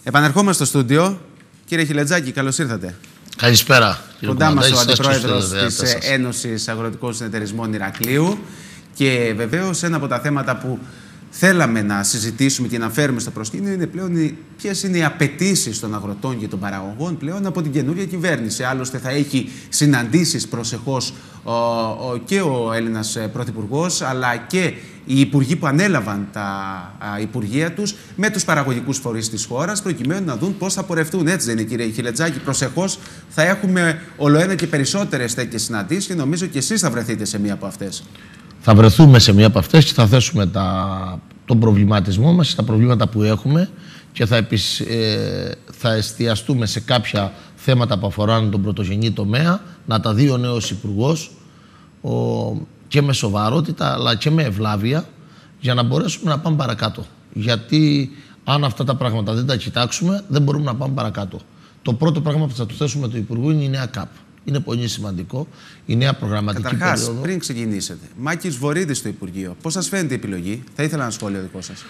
Επανερχόμαστε στο στούντιο. Κύριε Χιλετζάκη, καλώς ήρθατε. Καλησπέρα. Κοντά μας ο Αντιπρόεδρος της Ένωσης Αγροτικών Συνεταιρισμών Ηρακλείου. Και βεβαίως ένα από τα θέματα που θέλαμε να συζητήσουμε και να φέρουμε στο προσκήνιο είναι πλέον ποιες είναι οι απαιτήσεις των αγροτών και των παραγωγών πλέον από την καινούργια κυβέρνηση. Άλλωστε θα έχει συναντήσεις προσεχώς και ο Έλληνας Πρωθυπουργός, αλλά και οι υπουργοί που ανέλαβαν τα υπουργεία τους με τους παραγωγικούς φορείς της χώρας, προκειμένου να δουν πώς θα πορευτούν. Έτσι δεν είναι, κύριε Χιλετζάκη? Προσεχώς θα έχουμε ολοένα και περισσότερες τέτοιες συναντήσεις και νομίζω και εσείς θα βρεθείτε σε μία από αυτές. Θα βρεθούμε σε μία από αυτές και θα θέσουμε τον προβληματισμό μας, τα προβλήματα που έχουμε και θα εστιαστούμε σε κάποια θέματα που αφορούν τον πρωτογενή τομέα, να τα δει ο νέος υπουργός και με σοβαρότητα αλλά και με ευλάβεια, για να μπορέσουμε να πάμε παρακάτω. Γιατί αν αυτά τα πράγματα δεν τα κοιτάξουμε, δεν μπορούμε να πάμε παρακάτω. Το πρώτο πράγμα που θα του θέσουμε του Υπουργού είναι η νέα ΚΑΠ. Είναι πολύ σημαντικό. Η νέα προγραμματική περίοδο. Πριν ξεκινήσετε, Μάκης Βορίδης στο Υπουργείο. Πώς σας φαίνεται η επιλογή? Θα ήθελα ένα σχόλιο δικό σας.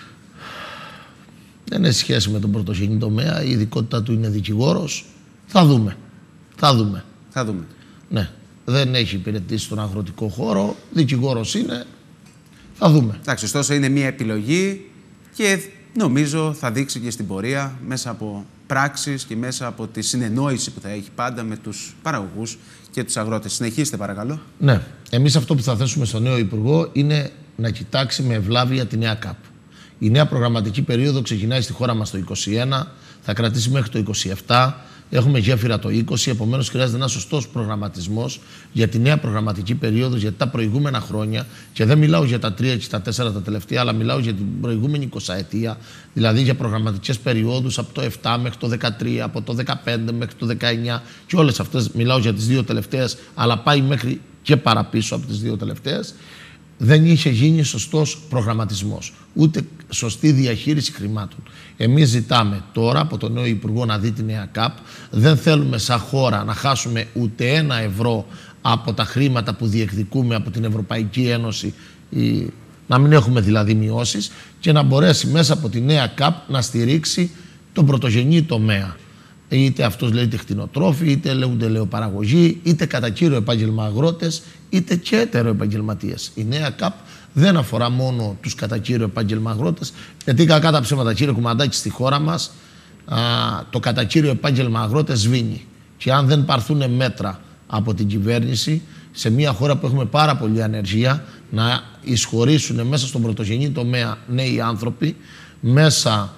Δεν έχει σχέση με τον πρωτογενή τομέα. Η ειδικότητα του είναι δικηγόρος. Θα δούμε. Θα δούμε. Ναι. Δεν έχει υπηρετήσει στον αγροτικό χώρο. Δικηγόρος είναι. Θα δούμε. Εντάξει, ωστόσο είναι μια επιλογή και νομίζω θα δείξει και στην πορεία μέσα από πράξεις και μέσα από τη συνεννόηση που θα έχει πάντα με τους παραγωγούς και τους αγρότες. Συνεχίστε παρακαλώ. Ναι. Εμείς αυτό που θα θέσουμε στον νέο Υπουργό είναι να κοιτάξει με ευλάβεια τη νέα ΚΑΠ. Η νέα προγραμματική περίοδο ξεκινάει στη χώρα μας το 2021, θα κρατήσει μέχρι το 2027. Έχουμε γέφυρα το 20, επομένως χρειάζεται ένα σωστός προγραμματισμός για τη νέα προγραμματική περίοδο, γιατί τα προηγούμενα χρόνια, και δεν μιλάω για τα 3 και τα 4 τα τελευταία, αλλά μιλάω για την προηγούμενη 20ετία, δηλαδή για προγραμματικές περιόδους από το 7 μέχρι το 13, από το 15 μέχρι το 19, και όλες αυτές, μιλάω για τις δύο τελευταίες, αλλά πάει μέχρι και παραπίσω από τις δύο τελευταίες. Δεν είχε γίνει σωστός προγραμματισμός, ούτε σωστή διαχείριση χρημάτων. Εμείς ζητάμε τώρα από τον νέο Υπουργό να δει τη νέα ΚΑΠ. Δεν θέλουμε σαν χώρα να χάσουμε ούτε ένα ευρώ από τα χρήματα που διεκδικούμε από την Ευρωπαϊκή Ένωση, να μην έχουμε δηλαδή μειώσεις, και να μπορέσει μέσα από τη νέα ΚΑΠ να στηρίξει τον πρωτογενή τομέα. Είτε αυτός λέγεται κτηνοτρόφοι, είτε λέγονται λεοπαραγωγοί, είτε κατά κύριο επάγγελμα αγρότες, είτε και έτεροεπαγγελματίες. Η νέα ΚΑΠ δεν αφορά μόνο τους κατά κύριο επάγγελμα αγρότες, γιατί κακά τα ψέματα, κύριε Κουμαντάκη, στη χώρα μας το κατά κύριο επάγγελμα αγρότες σβήνει. Και αν δεν πάρθουν μέτρα από την κυβέρνηση, σε μια χώρα που έχουμε πάρα πολλή ανεργία, να εισχωρήσουν μέσα στον πρωτογενή τομέα νέοι άνθρωποι, μέσα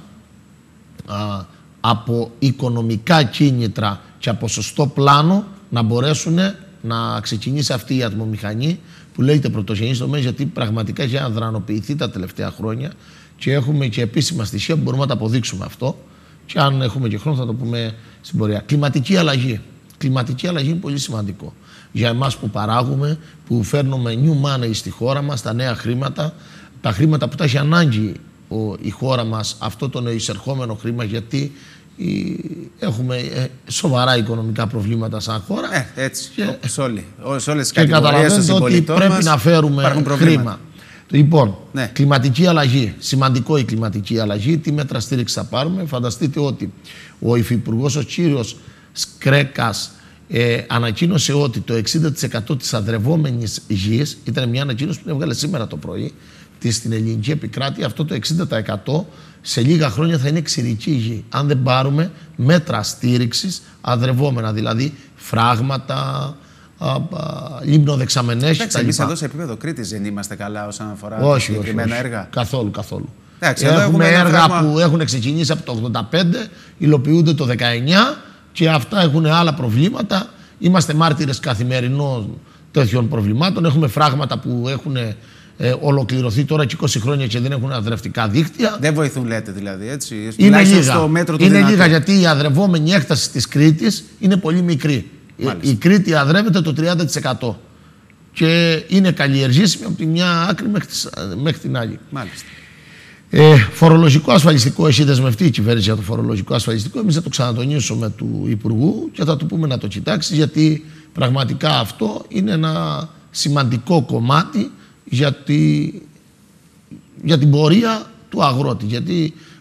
από οικονομικά κίνητρα και από σωστό πλάνο, να μπορέσουν να ξεκινήσει αυτή η ατμομηχανή που λέγεται πρωτογενής τομέα, γιατί πραγματικά έχει αδρανοποιηθεί τα τελευταία χρόνια και έχουμε και επίσημα στοιχεία που μπορούμε να τα αποδείξουμε αυτό, και αν έχουμε και χρόνο θα το πούμε στην πορεία. Κλιματική αλλαγή. Κλιματική αλλαγή είναι πολύ σημαντικό για εμάς που παράγουμε, που φέρνουμε new money στη χώρα μας, τα νέα χρήματα, τα χρήματα που τα έχει ανάγκη η χώρα μας, αυτό το εισερχόμενο χρήμα, γιατί έχουμε σοβαρά οικονομικά προβλήματα σαν χώρα. Έτσι, σε όλες τις και καταλαβαίνετε ότι πρέπει να φέρουμε χρήμα. Λοιπόν, ναι. Κλιματική αλλαγή. Σημαντικό η κλιματική αλλαγή. Τι μέτρα στήριξη θα πάρουμε? Φανταστείτε ότι ο υφυπουργός, ο κύριος Σκρέκας, ανακοίνωσε ότι το 60% της αδρευόμενης γης, ήταν μια ανακοίνωση που έβγαλε σήμερα το πρωί, στην ελληνική επικράτεια, αυτό το 60% σε λίγα χρόνια θα είναι ξηρική γη. Αν δεν πάρουμε μέτρα στήριξης αδρευόμενα, δηλαδή φράγματα, λιμνοδεξαμενές κτλ. Εμείς εδώ σε επίπεδο Κρήτης δεν είμαστε καλά όσον αφορά συγκεκριμένα έργα. Καθόλου. Έχουμε έργα που έχουν ξεκινήσει από το 85, υλοποιούνται το 19 και αυτά έχουν άλλα προβλήματα. Είμαστε μάρτυρες καθημερινών τέτοιων προβλημάτων. Έχουμε φράγματα που έχουν ολοκληρωθεί τώρα και 20 χρόνια και δεν έχουν αδρευτικά δίκτυα. Δεν βοηθούν, λέτε δηλαδή, έτσι? Είναι λίγα, γιατί η αδρευόμενη έκταση της Κρήτης είναι πολύ μικρή. Μάλιστα. Η Κρήτη αδρεύεται το 30% και είναι καλλιεργήσιμη από τη μια άκρη μέχρι την άλλη. Μάλιστα. Φορολογικό ασφαλιστικό, έχει δεσμευτεί η κυβέρνηση για το φορολογικό ασφαλιστικό. Εμείς θα το ξανατονίσουμε του Υπουργού και θα του πούμε να το κοιτάξει, γιατί πραγματικά αυτό είναι ένα σημαντικό κομμάτι για την πορεία του αγρότη. Γιατί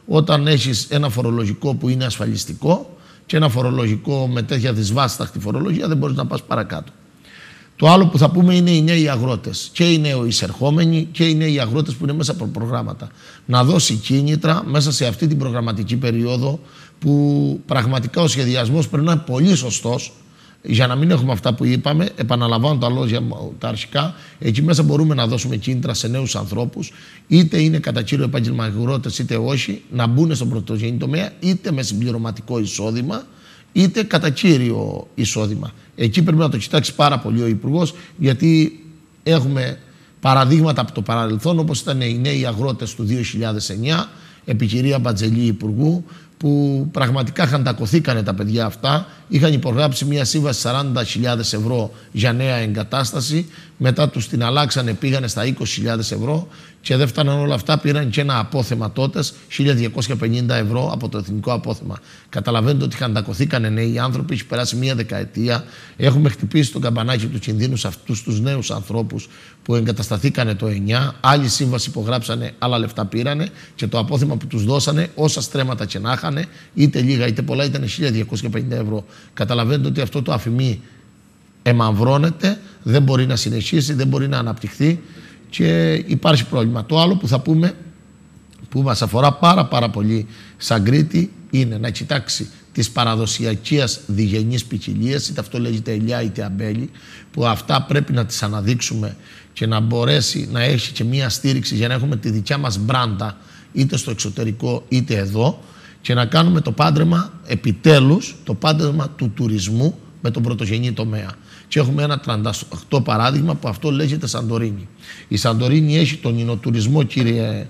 όταν έχεις ένα φορολογικό που είναι ασφαλιστικό και ένα φορολογικό με τέτοια δυσβάσταχτη φορολογία, δεν μπορείς να πας παρακάτω. Το άλλο που θα πούμε είναι οι νέοι αγρότες και οι νεοεισερχόμενοι και οι νέοι αγρότες που είναι μέσα από προγράμματα. Να δώσει κίνητρα μέσα σε αυτή την προγραμματική περίοδο που πραγματικά ο σχεδιασμός πρέπει να είναι πολύ σωστός, για να μην έχουμε αυτά που είπαμε. Επαναλαμβάνω τα λόγια τα αρχικά. Εκεί μέσα μπορούμε να δώσουμε κίνητρα σε νέους ανθρώπους, είτε είναι κατά κύριο επάγγελμα αγρότες είτε όχι, να μπουν στον πρωτογενή τομέα, είτε με συμπληρωματικό εισόδημα, είτε κατά κύριο εισόδημα. Εκεί πρέπει να το κοιτάξει πάρα πολύ ο Υπουργός, γιατί έχουμε παραδείγματα από το παρελθόν, όπως ήταν οι νέοι αγρότες του 2009, επί κυρία Μπατζελή Υπουργού, που πραγματικά χαντακωθήκανε τα παιδιά αυτά, είχαν υπογράψει μια σύμβαση 40.000 ευρώ για νέα εγκατάσταση, μετά τους την αλλάξανε, πήγανε στα 20.000 ευρώ και δεν φτάναν όλα αυτά, πήραν και ένα απόθεμα τότε, 1.250 ευρώ από το εθνικό απόθεμα. Καταλαβαίνετε ότι χαντακωθήκανε νέοι άνθρωποι, έχει περάσει μια δεκαετία, έχουμε χτυπήσει το καμπανάκι του κινδύνου σε αυτούς τους νέους ανθρώπους που εγκατασταθήκανε το 9, άλλη σύμβαση υπογράψανε, άλλα λεφτά πήρανε και το απόθεμα που τους δώσανε, όσα στρέμματα και να είχανε, είτε λίγα είτε πολλά, ήταν 1.250 ευρώ. Καταλαβαίνετε ότι αυτό το αφημί εμαυρώνεται, δεν μπορεί να συνεχίσει, δεν μπορεί να αναπτυχθεί και υπάρχει πρόβλημα. Το άλλο που θα πούμε, που μας αφορά πάρα πολύ σαν Κρήτη, είναι να κοιτάξει τις παραδοσιακές διγενείς ποικιλίες, είτε αυτό λέγεται ελιά είτε αμπέλι, που αυτά πρέπει να τις αναδείξουμε και να μπορέσει να έχει και μία στήριξη για να έχουμε τη δικιά μας μπράντα είτε στο εξωτερικό είτε εδώ, και να κάνουμε το πάντρεμα, επιτέλους, το πάντρεμα του τουρισμού με τον πρωτογενή τομέα. Και έχουμε ένα 38 παράδειγμα που αυτό λέγεται Σαντορίνη. Η Σαντορίνη έχει τον ινοτουρισμό, κύριε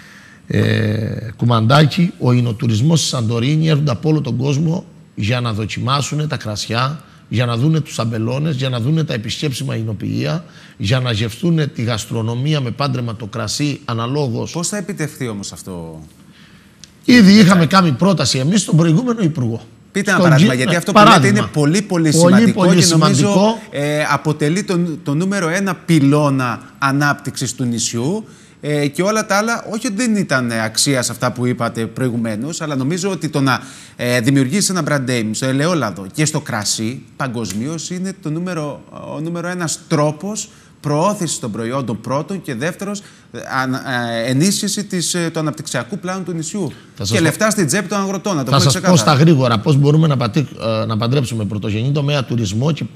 Κουμαντάκη. Ο ινοτουρισμός στη Σαντορίνη έρχονται από όλο τον κόσμο για να δοκιμάσουν τα κρασιά, για να δούνε τους αμπελώνες, για να δούνε τα επισκέψιμα ινοποιεία, για να γευτούν τη γαστρονομία με πάντρεμα το κρασί αναλόγως. Πώς θα επιτευχθεί όμως αυτό? Ήδη είχαμε κάνει πρόταση εμείς στον προηγούμενο Υπουργό. Πείτε ένα παράδειγμα, γιατί αυτό που λέτε είναι πολύ σημαντικό και νομίζω αποτελεί το νούμερο 1 πυλώνα ανάπτυξης του νησιού, και όλα τα άλλα, όχι ότι δεν ήταν αξίας αυτά που είπατε προηγουμένως, αλλά νομίζω ότι το να δημιουργήσει ένα brand name στο ελαιόλαδο και στο κρασί παγκοσμίως είναι ο νούμερο 1 τρόπος προώθηση των προϊόντων πρώτον και δεύτερος ενίσχυση του αναπτυξιακού πλάνου του νησιού. Και λεφτά στην τσέπη των αγροτών. Θα σας πω στα γρήγορα πώς μπορούμε να παντρέψουμε πρωτογενή τομέα τουρισμό και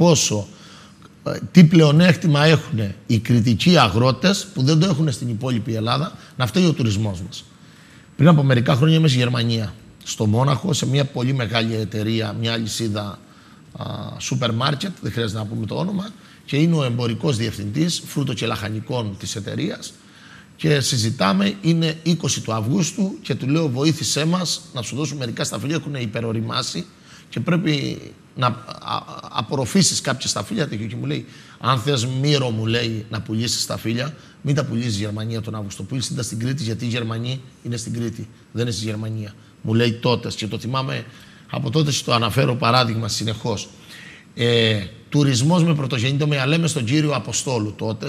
τι πλεονέκτημα έχουν οι κρητικοί αγρότες που δεν το έχουν στην υπόλοιπη Ελλάδα, να φταίει ο τουρισμός μας. Πριν από μερικά χρόνια είμαι στη Γερμανία, στο Μόναχο, σε μια πολύ μεγάλη εταιρεία, μια αλυσίδα σούπερ μάρκετ, δεν χρειάζεται να πούμε το όνομα, και είναι ο εμπορικός διευθυντής φρούτο και λαχανικών της εταιρείας και συζητάμε, είναι 20 του Αυγούστου και του λέω βοήθησέ μας να σου δώσουμε μερικά σταφύλια, έχουν υπεροριμάσει και πρέπει να απορροφήσεις κάποια σταφύλια. Και μου λέει, αν θες Μύρο, μου λέει, να πουλήσεις σταφύλια, μην τα πουλήσεις στη Γερμανία τον Αύγουστο, πουλήσεις τα στην Κρήτη, γιατί η Γερμανία είναι στην Κρήτη, δεν είναι στη Γερμανία. Μου λέει τότε και το θυμάμαι από τότε, το αναφέρω παράδειγμα συνεχώς. Τουρισμός με πρωτογενή τομέα, λέμε στον κύριο Αποστόλου τότε,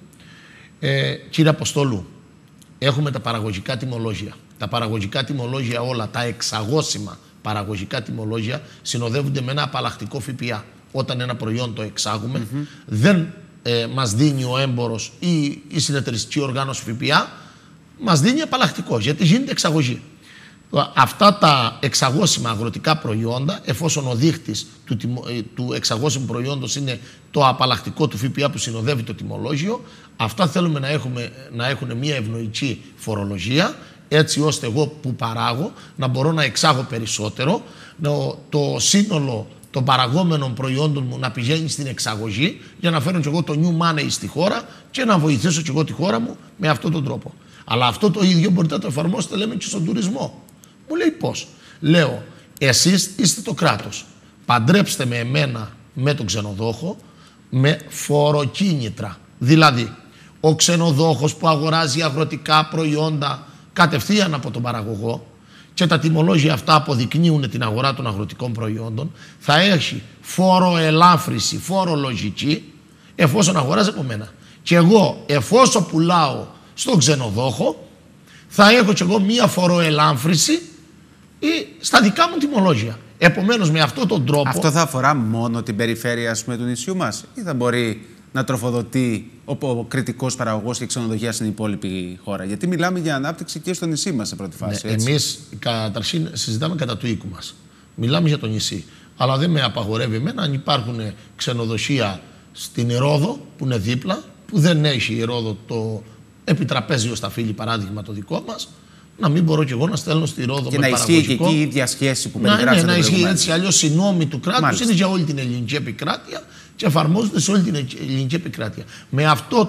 κύριε Αποστόλου, έχουμε τα παραγωγικά τιμολόγια. Τα παραγωγικά τιμολόγια όλα, τα εξαγώσιμα παραγωγικά τιμολόγια συνοδεύονται με ένα απαλλακτικό ΦΠΑ. Όταν ένα προϊόν το εξάγουμε, δεν μας δίνει ο έμπορος ή η συνεταιριστική οργάνωση ΦΠΑ, μας δίνει απαλλακτικό, γιατί γίνεται εξαγωγή. Αυτά τα εξαγώσιμα αγροτικά προϊόντα, ευόσον ο δείχτης του εξαγώσιμου προϊόντος είναι το απαλλακτικό του ΦΠΑ που συνοδεύει το τιμολόγιο, αυτά θέλουμε να έχουν μια ευνοϊκή φορολογία, έτσι ώστε εγώ που παράγω να μπορώ να εξάγω περισσότερο, το σύνολο των παραγόμενων προϊόντων μου να πηγαίνει στην εξαγωγή για να φέρω και εγώ το new money στη χώρα και να βοηθήσω και εγώ τη χώρα μου με αυτόν τον τρόπο. Αλλά αυτό το ίδιο μπορείτε να το εφαρμόσετε, λέμε, και στον τουρισμό. Μου λέει πώς. Λέω, εσείς είστε το κράτος. Παντρέψτε με εμένα με τον ξενοδόχο με φοροκίνητρα. Δηλαδή, ο ξενοδόχος που αγοράζει αγροτικά προϊόντα κατευθείαν από τον παραγωγό και τα τιμολόγια αυτά αποδεικνύουν την αγορά των αγροτικών προϊόντων, θα έχει φοροελάφρυση, φορολογική, εφόσον αγοράζει από μένα. Και εγώ, εφόσον πουλάω στον ξενοδόχο, θα έχω κι εγώ μία φοροελάμφρυση ή στα δικά μου τιμολόγια. Επομένως, με αυτόν τον τρόπο. Αυτό θα αφορά μόνο την περιφέρεια, ας πούμε, του νησιού μας, ή θα μπορεί να τροφοδοτεί ο κριτικός παραγωγός και ξενοδοχεία στην υπόλοιπη χώρα? Γιατί μιλάμε για ανάπτυξη και στο νησί μας σε πρώτη φάση. Ναι, εμείς καταρχήν συζητάμε κατά του οίκου μας. Μιλάμε για το νησί. Αλλά δεν με απαγορεύει εμένα αν υπάρχουν ξενοδοχεία στην Ρόδο, που είναι δίπλα, που δεν έχει η Ρόδο το επιτραπέζιο σταφύλι, παράδειγμα το δικό μας, να μην μπορώ κι εγώ να στέλνω στη Ρόδο και με παραγωγικό. Και να ισχύει και εκεί η ίδια σχέση που περιγράψατε. Να ισχύει έτσι, αλλιώς οι νόμοι του κράτους είναι για όλη την ελληνική επικράτεια και εφαρμόζονται σε όλη την ελληνική επικράτεια. Με αυτό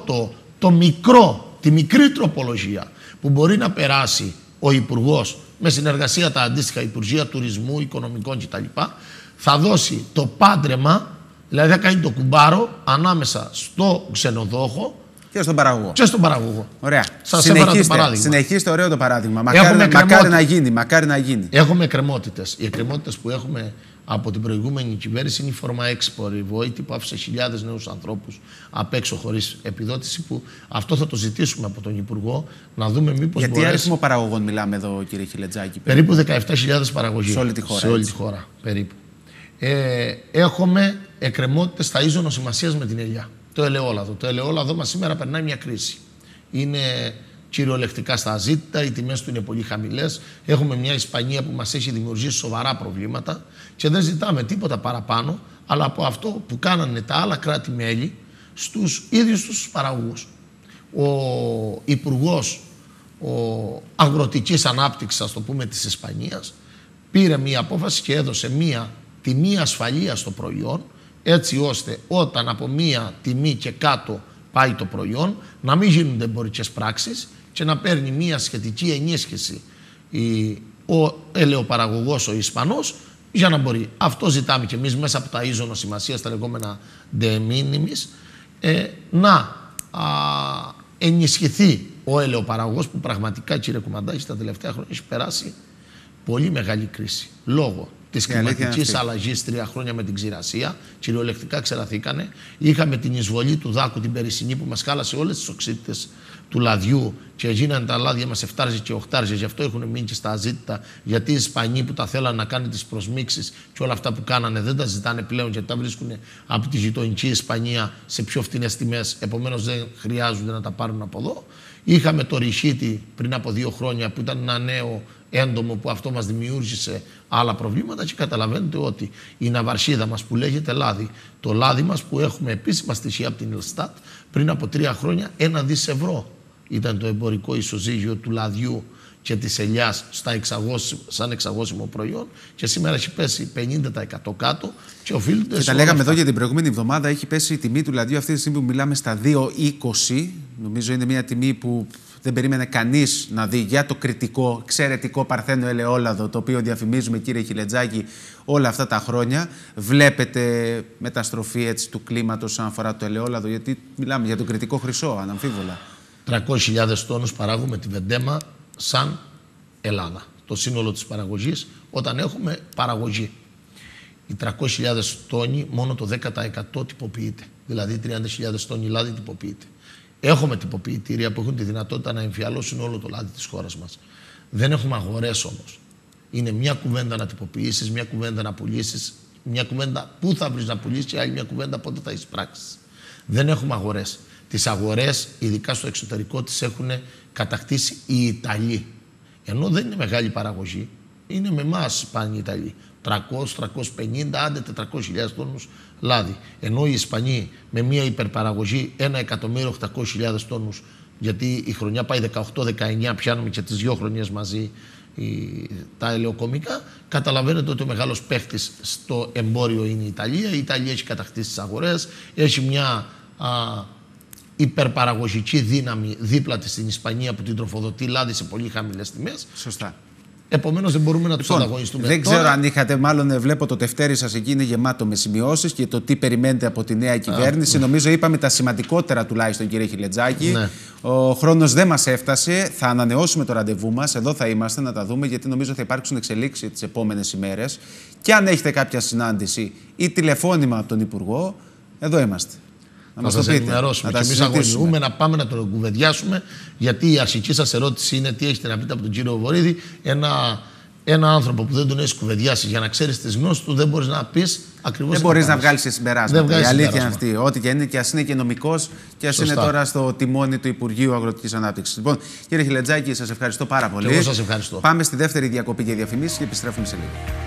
τη μικρή τροπολογία που μπορεί να περάσει ο Υπουργός με συνεργασία τα αντίστοιχα Υπουργεία Τουρισμού, Οικονομικών κτλ., θα δώσει το πάντρεμα, δηλαδή θα κάνει το κουμπάρο ανάμεσα στο ξενοδόχο και στον παραγωγό. Και στον παραγωγό. Ωραία. Σας έφερα το παράδειγμα. Συνεχίστε, ωραίο το παράδειγμα. Μακάρι να γίνει. Έχουμε εκκρεμότητες. Οι εκκρεμότητες που έχουμε από την προηγούμενη κυβέρνηση είναι η Φόρμα Export, η Βοήτη που άφησε χιλιάδες νέους ανθρώπους απ' έξω χωρίς επιδότηση. Που αυτό θα το ζητήσουμε από τον Υπουργό, να δούμε μήπως. Γιατί αριθμό παραγωγών μιλάμε εδώ, κύριε Χιλετζάκη? Περίπου 17.000 παραγωγοί. Σε όλη τη χώρα. Σε όλη τη χώρα, περίπου. Έχουμε εκκρεμότητες στα ίζωνο σημασίας με την ελιά. Το ελαιόλαδο. Το ελαιόλαδο μας σήμερα περνάει μια κρίση. Είναι κυριολεκτικά στα αζήτητα, οι τιμές του είναι πολύ χαμηλές. Έχουμε μια Ισπανία που μας έχει δημιουργήσει σοβαρά προβλήματα και δεν ζητάμε τίποτα παραπάνω, αλλά από αυτό που κάνανε τα άλλα κράτη-μέλη στους ίδιους τους παραγωγούς. Ο Υπουργός Αγροτικής Ανάπτυξης, ας το πούμε, της Ισπανίας, πήρε μια απόφαση και έδωσε μια τιμή ασφαλείας στο προϊόν, έτσι ώστε όταν από μία τιμή και κάτω πάει το προϊόν, να μην γίνονται εμπορικές πράξεις και να παίρνει μία σχετική ενίσχυση ο ελαιοπαραγωγός, ο Ισπανός, για να μπορεί. Αυτό ζητάμε και εμείς μέσα από τα ίζωνο σημασίας, τα λεγόμενα de minimis, να ενισχυθεί ο ελαιοπαραγωγός που πραγματικά, κύριε Κουμαντάκη, τα τελευταία χρόνια έχει περάσει πολύ μεγάλη κρίση. Λόγω της κλιματικής αλλαγής 3 χρόνια με την ξηρασία, κυριολεκτικά ξεραθήκανε. Είχαμε την εισβολή του δάκου την περσινή που μας χάλασε όλες τις οξύτητες του λαδιού και γίνανε τα λάδια μας 7 και 8, γι' αυτό έχουν μείνει και στα αζήτητα. Γιατί οι Ισπανοί που τα θέλαν να κάνουν τις προσμίξεις και όλα αυτά που κάνανε δεν τα ζητάνε πλέον, γιατί τα βρίσκουν από τη γειτονική Ισπανία σε πιο φτηνές τιμές. Επομένως δεν χρειάζονται να τα πάρουν από εδώ. Είχαμε το ριχίτι πριν από 2 χρόνια που ήταν ένα νέο έντομο που αυτό μας δημιούργησε άλλα προβλήματα και καταλαβαίνετε ότι η ναυαρσίδα μας που λέγεται λάδι, το λάδι μας που έχουμε επίσημα στοιχεία από την Ελστάτ, πριν από 3 χρόνια 1 δις ευρώ ήταν το εμπορικό ισοζύγιο του λαδιού και της ελιάς σαν εξαγώσιμο προϊόν και σήμερα έχει πέσει 50% κάτω και οφείλεται. Και τα λέγαμε εδώ για την προηγούμενη εβδομάδα, έχει πέσει η τιμή του λαδιού αυτή τη στιγμή που μιλάμε στα 2,20. Νομίζω είναι μια τιμή που δεν περίμενε κανείς να δει για το κριτικό, εξαιρετικό παρθένο ελαιόλαδο, το οποίο διαφημίζουμε, κύριε Χιλετζάκη, όλα αυτά τα χρόνια. Βλέπετε μεταστροφή έτσι, του κλίματος όσον αφορά το ελαιόλαδο, γιατί μιλάμε για το κριτικό χρυσό, αναμφίβολα. 300.000 τόνους παράγουμε τη Βεντέμα σαν Ελλάδα. Το σύνολο της παραγωγής, όταν έχουμε παραγωγή. Οι 300.000 τόνοι, μόνο το 10% τυποποιείται. Δηλαδή 30.000 τόνοι λάδι τυποποιείται. Έχουμε τυποποιητήρια που έχουν τη δυνατότητα να εμφιαλώσουν όλο το λάδι της χώρας μας. Δεν έχουμε αγορές όμως. Είναι μια κουβέντα να τυποποιήσεις, μια κουβέντα να πουλήσεις, μια κουβέντα πού θα βρεις να πουλήσεις και άλλη μια κουβέντα πότε θα εισπράξεις. Δεν έχουμε αγορές. Τις αγορές, ειδικά στο εξωτερικό, τις έχουν κατακτήσει οι Ιταλοί. Ενώ δεν είναι μεγάλη παραγωγή, είναι με εμάς πάνε οι Ιταλοί. 300, 350, άντε 400.000 τόνους λάδι. Ενώ οι Ισπανοί με μια υπερπαραγωγή 1.800.000 τόνους, γιατί η χρονιά πάει 18-19, πιάνουμε και τις 2 χρονιές μαζί τα ελαιοκομικά, καταλαβαίνετε ότι ο μεγάλος παίχτης στο εμπόριο είναι η Ιταλία. Η Ιταλία έχει κατακτήσει τις αγορές, έχει μια υπερπαραγωγική δύναμη δίπλα της στην Ισπανία που την τροφοδοτεί λάδι σε πολύ χαμηλές τιμές. Σωστά. Επομένως δεν μπορούμε να τους ανταγωνιστούμε. Δεν ξέρω αν είχατε, μάλλον βλέπω το τευτέρι σας εκεί είναι γεμάτο με σημειώσεις και το τι περιμένετε από τη νέα κυβέρνηση. Νομίζω είπαμε τα σημαντικότερα τουλάχιστον, κύριε Χιλετζάκη. Ναι. Ο χρόνος δεν μας έφτασε. Θα ανανεώσουμε το ραντεβού μας. Εδώ θα είμαστε να τα δούμε, γιατί νομίζω θα υπάρξουν εξελίξεις τις επόμενες ημέρες. Και αν έχετε κάποια συνάντηση ή τηλεφώνημα από τον Υπουργό, εδώ είμαστε. Να σας ενημερώσουμε. Και εμείς αγωνιούμε να πάμε να τον κουβεντιάσουμε, γιατί η αρχική σας ερώτηση είναι τι έχετε να πείτε από τον κύριο Βορίδη. Ένα άνθρωπο που δεν τον έχει κουβεντιάσει για να ξέρεις τις γνώσεις του, δεν μπορείς να πεις ακριβώς. Δεν μπορείς να βγάλεις συμπεράσματα. Η αλήθεια είναι αυτή. Ό,τι και είναι, και ας είναι και νομικός, και ας είναι τώρα στο τιμόνι του Υπουργείου Αγροτικής Ανάπτυξης. Λοιπόν, κύριε Χιλετζάκη, σας ευχαριστώ πάρα πολύ. Και εγώ σας ευχαριστώ. Πάμε στη δεύτερη διακοπή για διαφημίσεις και επιστρέφουμε σε λίγο.